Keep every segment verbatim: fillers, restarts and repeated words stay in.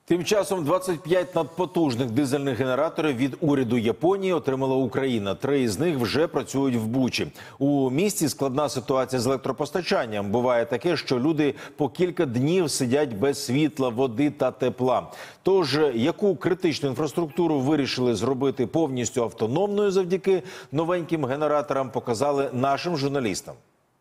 Тим часом двадцять п'ять надпотужних дизельних генераторів від уряду Японії отримала Україна. Три із них вже працюють в Бучі. У місті складна ситуація з електропостачанням. Буває таке, що люди по кілька днів сидять без світла, води та тепла. Тож, яку критичну інфраструктуру вирішили зробити повністю автономною завдяки новеньким генераторам, показали нашим журналістам.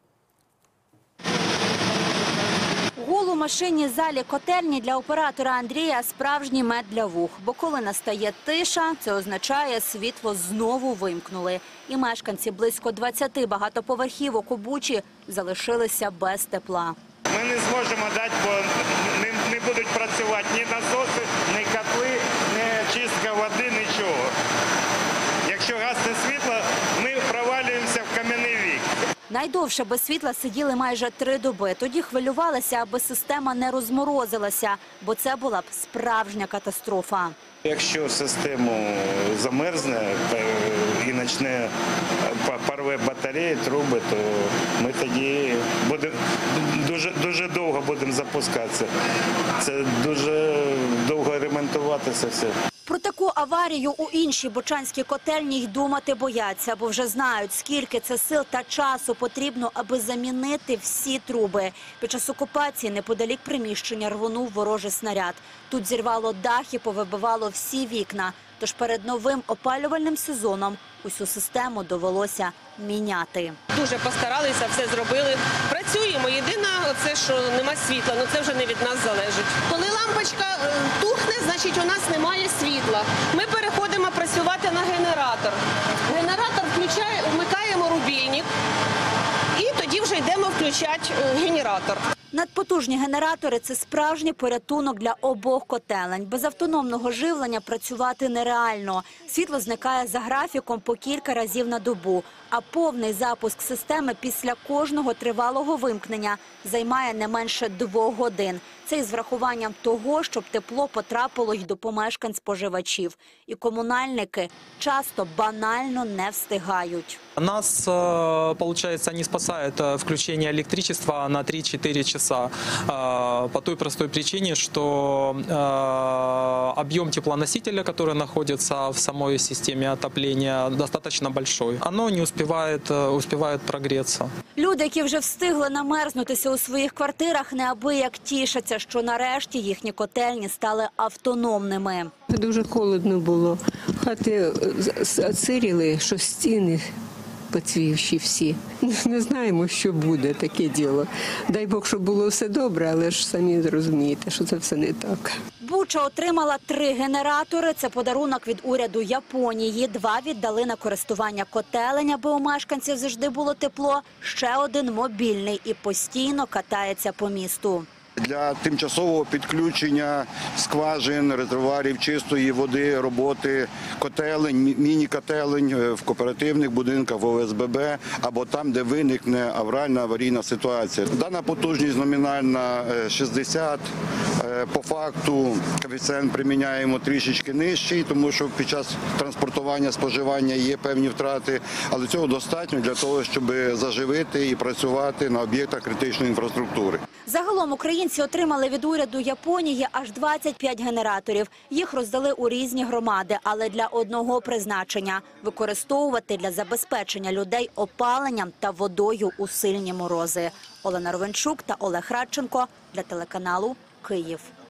У машині залі котельні для оператора Андрія справжній мед для вух. Бо коли настає тиша, це означає, світло знову вимкнули. І мешканці близько двадцяти багатоповерхівок у Бучі залишилися без тепла. Ми не зможемо дати, бо не, не будуть працювати ні насоси, ні котли, ні чистка води, нічого. Якщо гасне світло, ми провалюємося в кам'яний вік. Найдовше без світла сиділи майже три доби. Тоді хвилювалися, аби система не розморозилася, бо це була б справжня катастрофа. Якщо систему замерзне і почне порве батареї, труби, то ми тоді будемо дуже, дуже довго будемо запускатися. Це дуже довго ремонтуватися все. Про таку аварію у іншій бучанській котельні й думати бояться, бо вже знають, скільки це сил та часу потрібно, аби замінити всі труби. Під час окупації неподалік приміщення рвонув ворожий снаряд. Тут зірвало дах і повибивало всі вікна. Тож перед новим опалювальним сезоном усю систему довелося міняти. Дуже постаралися, все зробили. Працюємо. Єдине, оце, що нема світла, але це вже не від нас залежить. Коли лампочка тухне, значить у нас немає світла. Ми переходимо працювати на генератор. Генератор включає, вмикаємо рубільник і тоді вже йдемо включати генератор. Надпотужні генератори – це справжній порятунок для обох котелень. Без автономного живлення працювати нереально. Світло зникає за графіком по кілька разів на добу. А повний запуск системи після кожного тривалого вимкнення займає не менше двох годин. Це із врахуванням того, щоб тепло потрапило й до помешкань споживачів. І комунальники часто банально не встигають. Нас, получается, не спасает включение электричества на три-четыре часа. По той простой причине, что объем теплоносителя, который находится в самой системе отопления, достаточно большой. Оно не успевает, успевает прогреться. Люди, які вже встигли намерзнутися у своїх квартирах, неабияк тішаться, що нарешті їхні котельні стали автономними. Дуже холодно було. Хати оциріли, що стіни поцвівші всі. Не знаємо, що буде, таке діло. Дай Бог, щоб було все добре, але ж самі розумієте, що це все не так. Буча отримала три генератори. Це подарунок від уряду Японії. Два віддали на користування котелень, аби у мешканців завжди було тепло. Ще один мобільний і постійно катається по місту. Для тимчасового підключення скважин, резервуарів чистої води, роботи котелень, міні-котелень в кооперативних будинках, в О С Б Б або там, де виникне аварійна аварійна ситуація. Дана потужність номінальна шістдесят. По факту коефіцієнт приміняємо трішечки нижчий, тому що під час транспортування, споживання є певні втрати, але цього достатньо для того, щоб заживити і працювати на об'єктах критичної інфраструктури. Загалом українці отримали від уряду Японії аж двадцять п'ять генераторів. Їх роздали у різні громади, але для одного призначення – використовувати для забезпечення людей опаленням та водою у сильні морози. Олена Ровенчук та Олег Радченко для телеканалу «Київ».